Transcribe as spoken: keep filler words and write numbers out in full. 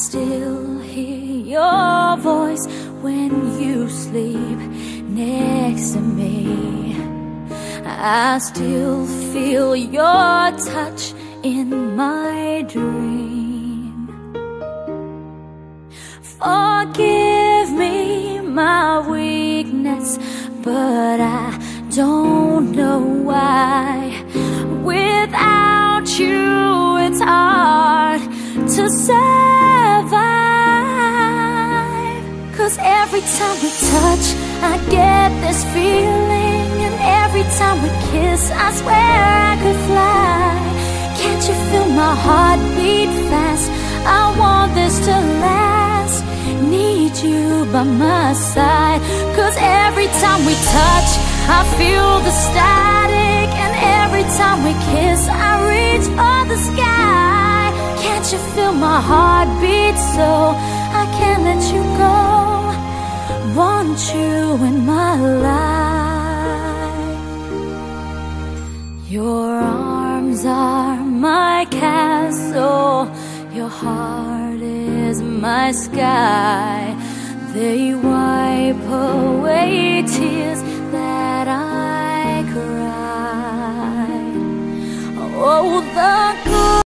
still hear your voice when you sleep next to me. I still feel your touch in my dream. Forgive me my weakness, but I don't know why. Without you, it's hard to survive. 'Cause every time we touch, I get this feeling, and every time we kiss, I swear I could fly. Can't you feel my heart beat fast? I want this to last. Need you by my side. 'Cause every time we touch, I feel the static, and every time we kiss, I reach for the sky. Can't you feel my heart beat so I can't let you go? Want you in my life. Your arms are my castle, your heart is my sky. They wipe away tears that I cried. Oh, the good